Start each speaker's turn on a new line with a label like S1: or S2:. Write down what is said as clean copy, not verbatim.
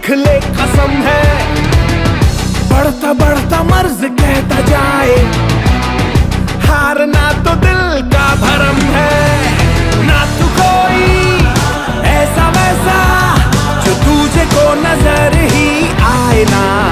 S1: लिख ले कसम है, बढ़ता बढ़ता मर्ज कहता जाए, हारना तो दिल का भरम है। ना तू कोई ऐसा वैसा जो तुझे को नजर ही आए ना।